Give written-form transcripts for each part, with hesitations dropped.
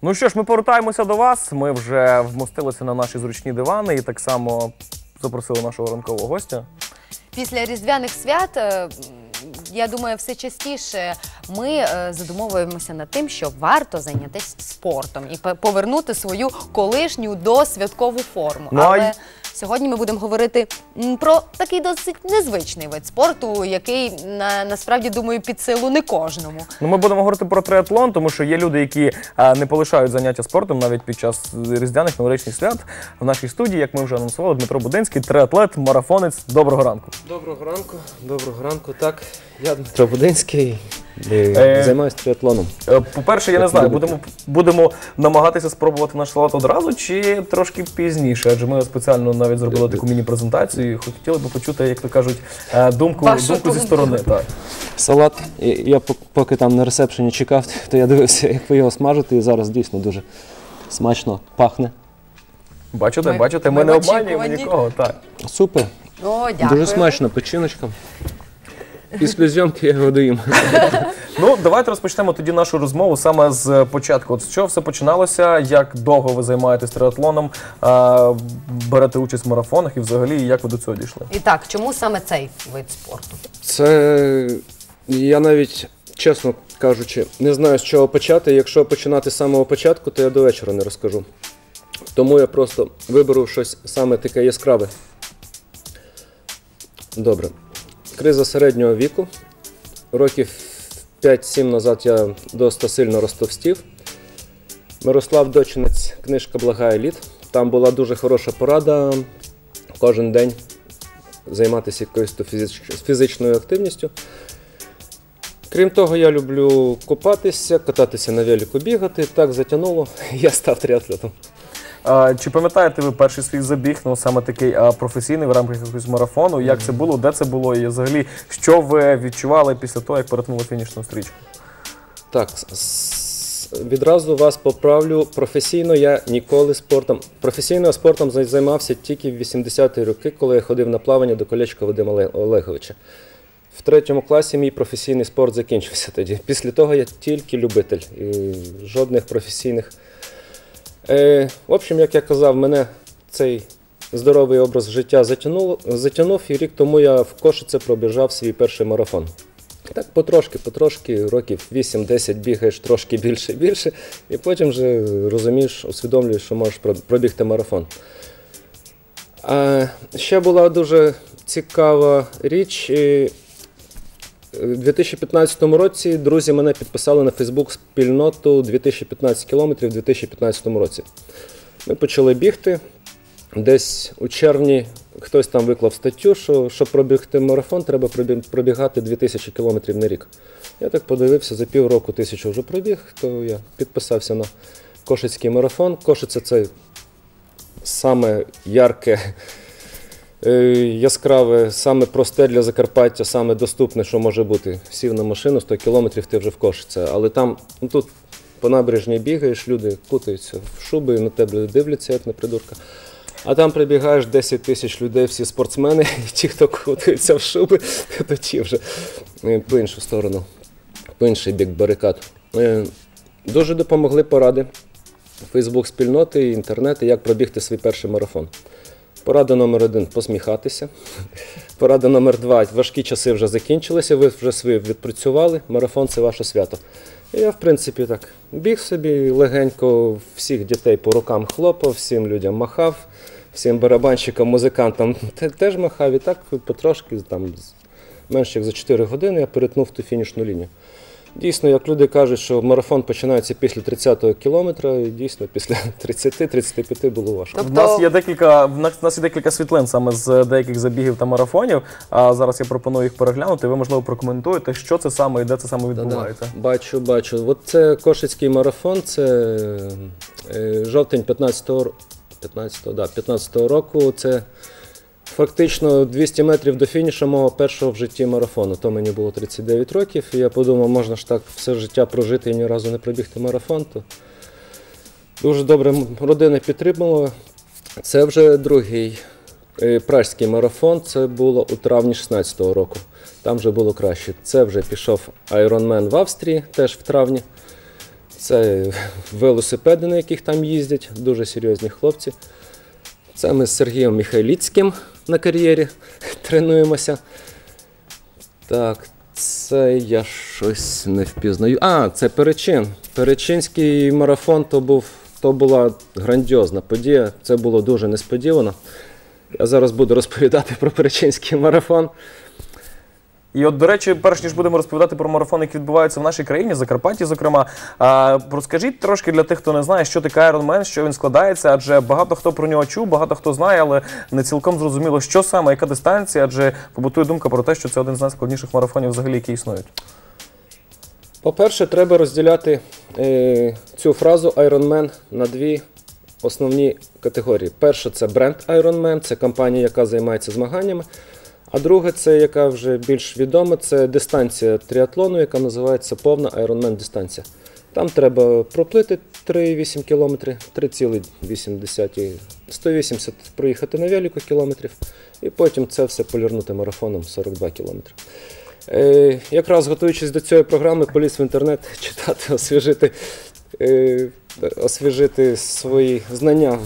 Ну що ж, ми повертаємося до вас. Ми вже вмостилися на наші зручні дивани і так само запросили нашого ранкового гостя. Після різдвяних свят, я думаю, все частіше ми задумовуємося над тим, що варто зайнятися спортом і повернути свою колишню досвяткову форму. Але сьогодні ми будемо говорити про такий досить незвичний вид спорту, який, насправді, думаю, під силу не кожному. Ну, ми будемо говорити про триатлон, тому що є люди, які не полишають заняття спортом навіть під час різдвяних новорічних свят. В нашій студії, як ми вже анонсували, Дмитро Будинський, триатлет, марафонець. Доброго ранку. Доброго ранку. Доброго ранку. Так, я Дмитро Будинський, займаюся триатлоном. По-перше, я не знаю, будемо намагатися спробувати наш салат одразу чи трошки пізніше, адже ми спеціально навіть зробили таку міні-презентацію і хотіли б почути, як то кажуть, думку зі сторони. Так. Салат, я поки там на ресепшені чекав, то я дивився, як ви його смажите, і зараз дійсно дуже смачно пахне. Бачите, ми не обманюємо нікого. Так. Супер. О, дякую. Дуже смачно, печіночка. Після зйомки я його доїм. Ну, давайте розпочнемо тоді нашу розмову саме з початку. От з чого все починалося, як довго ви займаєтесь триатлоном, берете участь в марафонах і взагалі, як ви до цього дійшли? І так, чому саме цей вид спорту? Це, я навіть, чесно кажучи, не знаю, з чого почати. Якщо починати з самого початку, то я до вечора не розкажу. Тому я просто виберу щось саме таке яскраве. Добре. Криза середнього віку. Років 5-7 назад я досить сильно розтовстів. Мирослав Дочинець, книжка «Благає літ». Там була дуже хороша порада кожен день займатися якоюсь фізичною активністю. Крім того, я люблю купатися, кататися на велику, бігати. Так затягнуло, я став триатлетом. Чи пам'ятаєте ви перший свій забіг, ну саме такий професійний в рамках якогось марафону? Як це було, де це було і взагалі, що ви відчували після того, як перетнули фінішну стрічку? Так, відразу вас поправлю. Професійно я ніколи спортом. Професійно спортом займався тільки в 80-ті роки, коли я ходив на плавання до Колечка Вадима Олеговича. В 3-му класі мій професійний спорт закінчився тоді. Після того я тільки любитель, і жодних професійних. В общем, як я казав, мене цей здоровий образ життя затягнув, і рік тому я в Кошице пробіжав свій перший марафон. Так потрошки, років 8-10 бігаєш трошки більше, і потім вже розумієш, усвідомлюєш, що можеш пробігти марафон. Ще була дуже цікава річ. У 2015 році друзі мене підписали на Фейсбук спільноту 2015 кілометрів у 2015 році. Ми почали бігти. Десь у червні хтось там виклав статтю, що щоб пробігти марафон, треба пробігати 2000 кілометрів на рік. Я так подивився, за півроку 1000 вже пробіг, то я підписався на Кошицький марафон. Кошиця – це саме ярке, яскраве, саме просте для Закарпаття, саме доступне, що може бути. Сів на машину, 100 кілометрів, ти вже в Кошице. Але там, ну, тут по набережній бігаєш, люди кутаються в шуби, на тебе дивляться, як на придурка. А там прибігаєш 10 тисяч людей, всі спортсмени, і ті, хто кутаються в шуби, то ті вже по іншу сторону, по інший бік барикад. Дуже допомогли поради Фейсбук-спільноти, інтернети, як пробігти свій перший марафон. Порада номер 1 – посміхатися. Порада номер 2 – важкі часи вже закінчилися, ви вже свої відпрацювали, марафон – це ваше свято. І я, в принципі, так біг собі легенько, всіх дітей по рукам хлопав, всім людям махав, всім барабанщикам, музикантам теж махав. І так потрошки, там, менше як за 4 години я перетнув ту фінішну лінію. Дійсно, як люди кажуть, що марафон починається після 30-го кілометра, і дійсно після 30-35 було важко. В нас є декілька світлин саме з деяких забігів та марафонів, а зараз я пропоную їх переглянути, ви, можливо, прокоментуєте, що це саме і де це саме відбувається. Бачу. От це Кошицький марафон, це жовтень 15-го року, це фактично 200 метрів до фінішу мого першого в житті марафону. То мені було 39 років, і я подумав, можна ж так все життя прожити і ні разу не пробігти марафон. То дуже добре родина підтримала. Це вже другий пражський марафон, це було у травні 16-го року. Там вже було краще. Це вже пішов Ironman в Австрії, теж в травні. Це велосипеди, на яких там їздять, дуже серйозні хлопці. Це ми з Сергієм Михайліцьким на кар'єрі тренуємося. Так, це я щось не впізнаю. Це Перечин. Перечинський марафон то була грандіозна подія. Це було дуже несподівано. Я зараз буду розповідати про Перечинський марафон. І от, до речі, перш ніж будемо розповідати про марафони, які відбуваються в нашій країні, Закарпатті, зокрема, розкажіть трошки для тих, хто не знає, що таке Ironman, що він складається, адже багато хто про нього чув, багато хто знає, але не цілком зрозуміло, що саме, яка дистанція, адже побутує думка про те, що це один з найскладніших марафонів взагалі, які існують. По-перше, треба розділяти цю фразу Ironman на дві основні категорії. Перша – це бренд Ironman, це компанія, яка займається змаганнями. А друге, це, яка вже більш відома, це дистанція тріатлону, яка називається повна Ironman дистанція. Там треба проплити 3,8 км, 3,8, 180 проїхати на велику кілометрів, і потім це все полірнути марафоном 42 км. Якраз готуючись до цієї програми, поліз в інтернет читати, освіжити свої знання.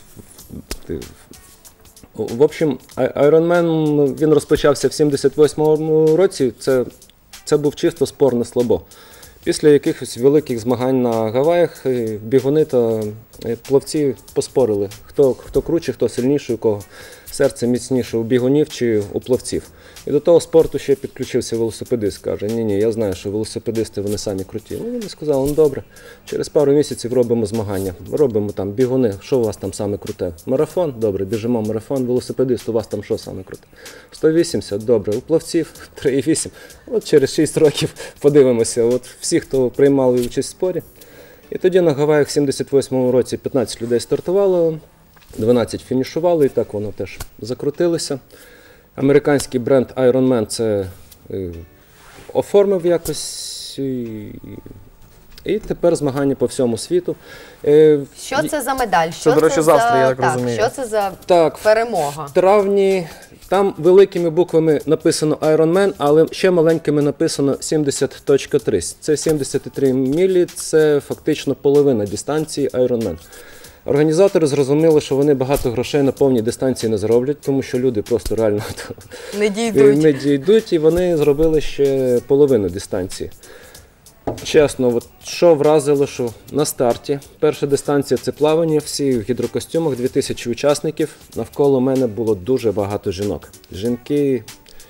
В общем, Ironman, він розпочався в 78-му році, це був чисто спор на слабо. Після якихось великих змагань на Гаваях бігуни та плавці поспорили, хто круче, хто сильніший, у кого серце міцніше, у бігунів чи у плавців. І до того спорту ще підключився велосипедист, каже, ні, я знаю, що велосипедисти, вони самі круті. Вони сказали, добре, через пару місяців робимо змагання, робимо там бігуни, що у вас там саме круте? Марафон? Добре, біжимо марафон, велосипедист, у вас там що саме круте? 180, добре, у плавців 3,8. От через 6 років подивимося, от всі, хто приймали участь в спорі. І тоді на Гаваях в 78-му році 15 людей стартувало, 12 фінішували, і так воно теж закрутилося. Американський бренд Ironman це оформив якось, і тепер змагання по всьому світу. Що це за медаль? Що до речі, з Австрії, я так розумію. Що це за перемога? В травні там великими буквами написано Ironman, але ще маленькими написано 70.3. Це 73 милі, це фактично половина дистанції Ironman. Організатори зрозуміли, що вони багато грошей на повній дистанції не зароблять, тому що люди просто реально не дійдуть, і вони зробили ще половину дистанції. Чесно, от що вразило, що на старті перша дистанція – це плавання, всі в гідрокостюмах, 2000 учасників, навколо мене було дуже багато жінок. Жінки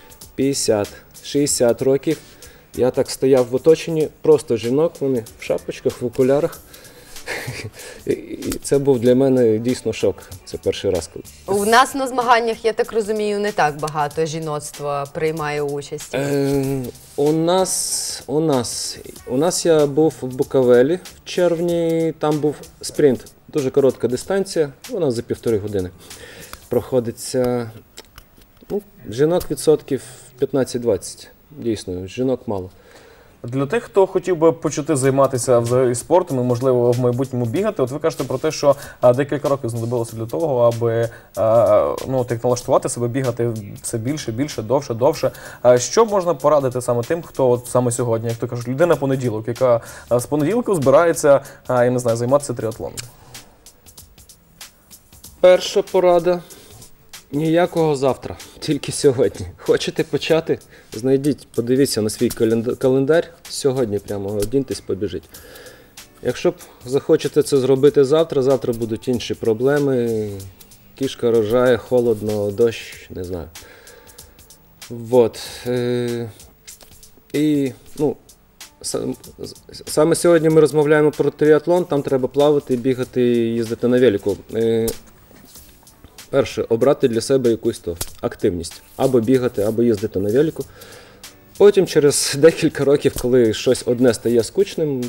50-60 років, я так стояв в оточенні, просто жінок, вони в шапочках, в окулярах. І це був для мене дійсно шок. Це перший раз. У нас на змаганнях, я так розумію, не так багато жіноцтва приймає участь. У нас я був в Буковелі в червні, там був спринт, дуже коротка дистанція, вона за 1,5 години. Проходиться, жінок відсотків 15-20, дійсно, жінок мало. Для тих, хто хотів би почати займатися взагалі спортом і, можливо, в майбутньому бігати, от ви кажете про те, що декілька років знадобилося для того, аби як налаштувати себе, бігати все більше, довше. Що можна порадити саме тим, хто от саме сьогодні, як то кажуть, людина понеділок, яка з понеділку збирається, я не знаю, займатися тріатлоном? Перша порада. Ніякого завтра, тільки сьогодні. Хочете почати? Знайдіть, подивіться на свій календар, сьогодні прямо одіньтесь, побіжіть. Якщо захочете це зробити завтра будуть інші проблеми, кішка рожає, холодно, дощ, не знаю. Саме сьогодні ми розмовляємо про тріатлон, там треба плавати, бігати, їздити на велику. Перше, обрати для себе якусь активність. Або бігати, або їздити на велику. Потім через декілька років, коли щось одне стає скучним,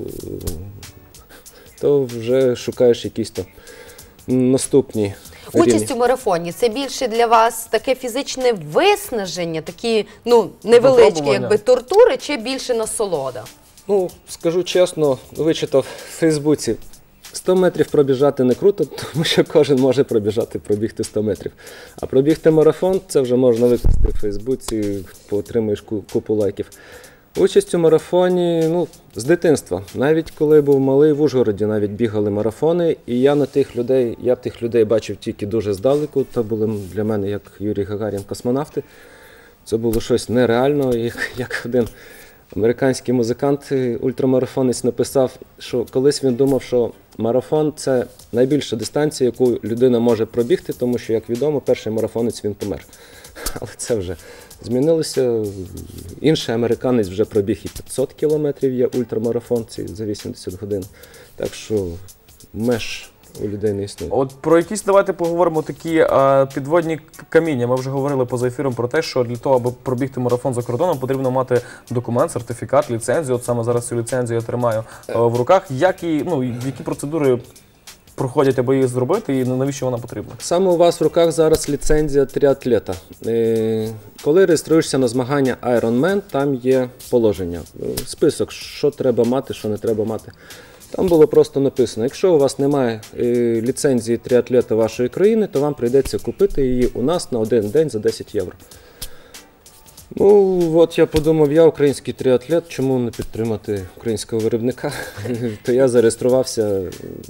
то вже шукаєш якісь наступні рівні. Участь у марафоні – це більше для вас таке фізичне виснаження, такі невеличкі тортури, чи більше насолода? Скажу чесно, вичитав в Фейсбуці. 100 метрів пробіжати не круто, тому що кожен може пробігти 100 метрів. А пробігти марафон, це вже можна викласти в Фейсбуці, поотримаєш купу лайків. Участь у марафоні, ну, з дитинства. Навіть коли був малий, в Ужгороді навіть бігали марафони, і я тих людей бачив тільки дуже здалеку. То були для мене, як Юрій Гагарін, космонавти. Це було щось нереально, як один американський музикант, ультрамарафонець, написав, що колись він думав, що марафон – це найбільша дистанція, яку людина може пробігти, тому що, як відомо, перший марафонець він помер. Але це вже змінилося. Інший американець вже пробіг і 500 кілометрів, є ультрамарафон за 80 годин. Так що меж у людей не існує. От про якісь давайте поговоримо такі підводні каміння. Ми вже говорили поза ефіром про те, що для того, аби пробігти марафон за кордоном, потрібно мати документ, сертифікат, ліцензію. От саме зараз цю ліцензію я тримаю в руках. Які процедури проходять, аби її зробити, і навіщо вона потрібна? Саме у вас в руках зараз ліцензія тріатлета. Коли реєструєшся на змагання Ironman, там є положення, список, що треба мати, що не треба мати. Там було просто написано, якщо у вас немає ліцензії тріатлета вашої країни, то вам прийдеться купити її у нас на один день за 10 євро. Ну, от я подумав, я український тріатлет, чому не підтримати українського виробника? То я зареєструвався,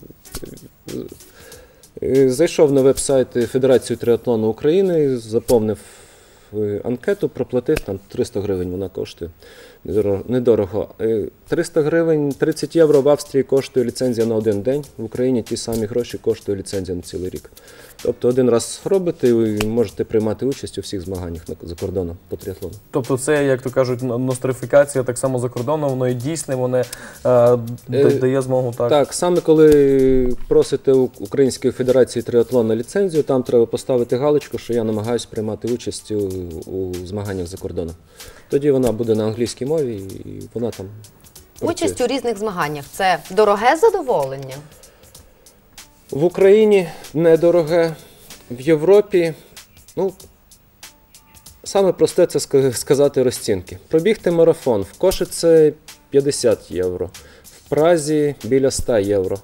зайшов на веб-сайт Федерації триатлону України, заповнив анкету, проплатив, там 300 гривень вона коштує. Недорого. 300 гривень, 30 євро в Австрії коштує ліцензія на один день. В Україні ті самі гроші коштує ліцензія на цілий рік. Тобто один раз робите і можете приймати участь у всіх змаганнях за кордоном по тріатлону. Тобто це, як то кажуть, нострифікація так само за кордоном, воно і дійсне, воно дає змогу так? Так, саме коли просите у Української Федерації триатлону ліцензію, там треба поставити галочку, що я намагаюся приймати участь у змаганнях за кордоном. Тоді вона буде на англійській мові і вона там працює. Участь у різних змаганнях – це дороге задоволення? В Україні недороге, в Європі, ну, саме просте це сказати розцінки. Пробігти марафон в Кошице 50 євро, в Празі біля 100 євро.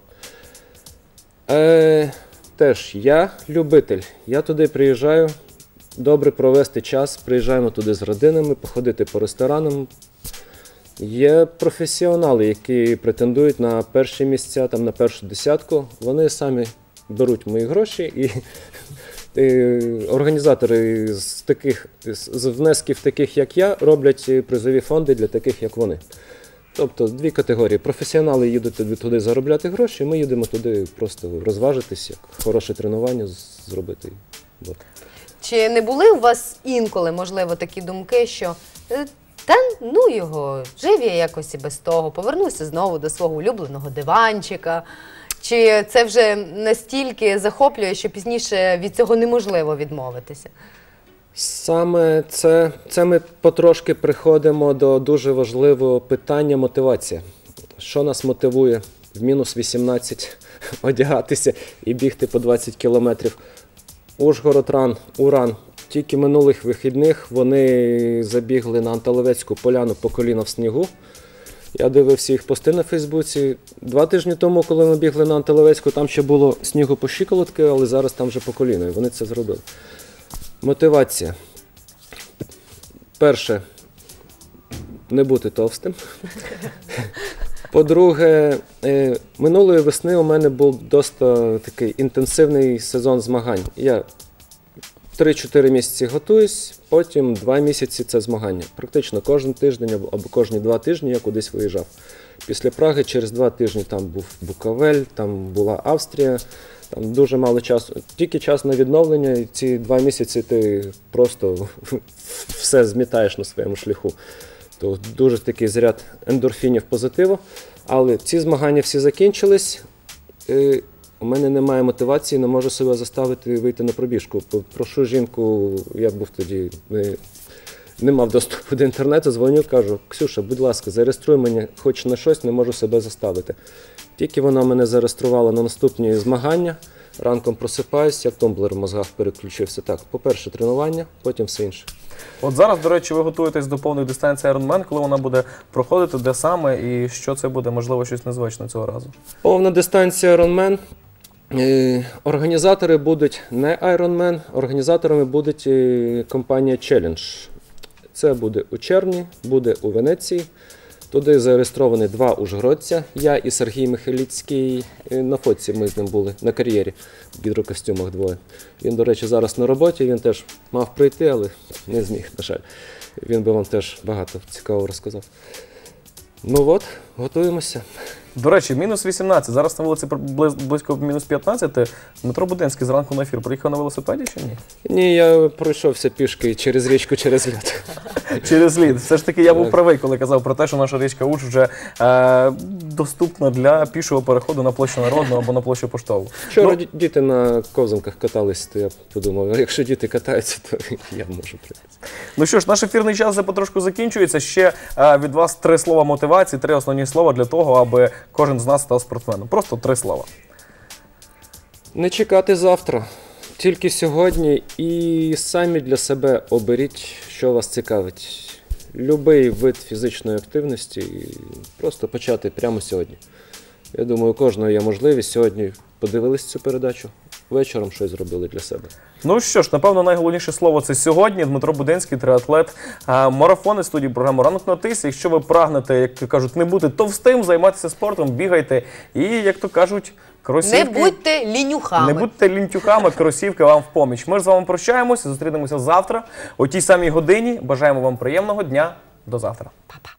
Теж я любитель, я туди приїжджаю, добре провести час, приїжджаємо туди з родинами, походити по ресторанам. Є професіонали, які претендують на перші місця, там, на першу десятку. Вони самі беруть мої гроші і організатори з внесків таких, як я, роблять призові фонди для таких, як вони. Тобто дві категорії. Професіонали їдуть туди заробляти гроші, ми їдемо туди просто розважитись, як хороше тренування зробити. Чи не були у вас інколи, можливо, такі думки, що та ну його, жив я якось і без того, повернуся знову до свого улюбленого диванчика? Чи це вже настільки захоплює, що пізніше від цього неможливо відмовитися? Саме це ми потрошки приходимо до дуже важливого питання мотивація. Що нас мотивує в мінус 18 одягатися і бігти по 20 кілометрів? Ужгород, Уран. Тільки минулих вихідних вони забігли на Анталовецьку поляну по коліна в снігу. Я дивився їх пости на Фейсбуці. 2 тижні тому, коли ми бігли на Анталовецьку, там ще було снігу по щиколотки, але зараз там вже по коліна, і вони це зробили. Мотивація. Перше, не бути товстим. По-друге, минулої весни у мене був досить такий інтенсивний сезон змагань. Я 3-4 місяці готуюсь, потім 2 місяці це змагання. Практично кожен тиждень або кожні 2 тижні я кудись виїжджав. Після Праги через 2 тижні там був Буковель, там була Австрія, там дуже мало часу. Тільки час на відновлення, і ці 2 місяці ти просто все змітаєш на своєму шляху. То дуже такий заряд ендорфінів, позитиву. Але ці змагання всі закінчились. У мене немає мотивації, не можу себе заставити вийти на пробіжку. Прошу жінку, я був тоді, не мав доступу до інтернету, дзвоню, кажу: Ксюша, будь ласка, зареєструй мене хоч на щось, не можу себе заставити. Тільки вона мене зареєструвала на наступні змагання, ранком просипаюсь, як тумблер в мозгах переключився. Так, по-перше, тренування, потім все інше. От зараз, до речі, ви готуєтесь до повної дистанції Ironman, коли вона буде проходити, де саме і що це буде, можливо, щось незвичне цього разу? Повна дистанція Ironman. Організатори будуть не Ironman, організаторами буде компанія Challenge. Це буде у червні, буде у Венеції. Туди зареєстровані 2 ужгородця, я і Сергій Михайліцький. На фотці ми з ним були на кар'єрі, в гідрокостюмах двоє. Він, до речі, зараз на роботі, він теж мав прийти, але не зміг, на жаль. Він би вам теж багато цікавого розказав. Ну от, готуємося. До речі, мінус 18. Зараз на вулиці близько мінус 15. Дмитро Буденський зранку на ефір приїхав на велосипеді чи ні? Ні, я пройшовся пішки через річку, через лід. Через лід. Все ж таки я був правий, коли казав про те, що наша річка Уж вже доступна для пішого переходу на площу Народну або на площу Поштову. Вчора діти на ковзанках катались, то я подумав, а якщо діти катаються, то я можу прийти. Ну що ж, наш ефірний час вже потрошку закінчується. Ще від вас 3 слова мотивації, 3 основні слова для того, аби кожен з нас став спортсменом. Просто 3 слова. Не чекати завтра, тільки сьогодні, і самі для себе оберіть, що вас цікавить. Любий вид фізичної активності, і просто почати прямо сьогодні. Я думаю, у кожного є можливість. Сьогодні подивились цю передачу, вечором щось зробили для себе. Ну що ж, напевно, найголовніше слово – це сьогодні. Дмитро Буденський, триатлет, марафони студії програми «Ранок на тисі». Якщо ви прагнете, як то кажуть, не бути товстим, займатися спортом, бігайте і, як то кажуть, кросівки... Не будьте лінюхами. Не будьте лінтюками, кросівки вам в поміч. Ми ж з вами прощаємося, зустрінемося завтра о тій самій годині. Бажаємо вам приємного дня. До завтра. Па-па.